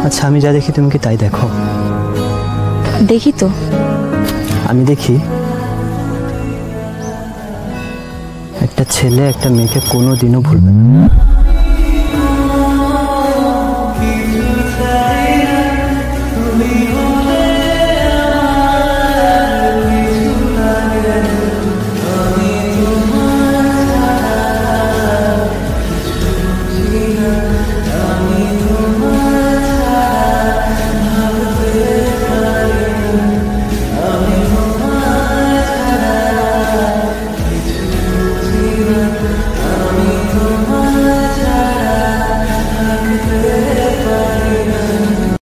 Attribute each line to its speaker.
Speaker 1: আচ্ছা আমি যা দেখি তুমি কি তাই দেখো?
Speaker 2: দেখি তো।
Speaker 1: আমি দেখি একটা ছেলে একটা মেয়েকে কোনোদিনও ভুলবে না।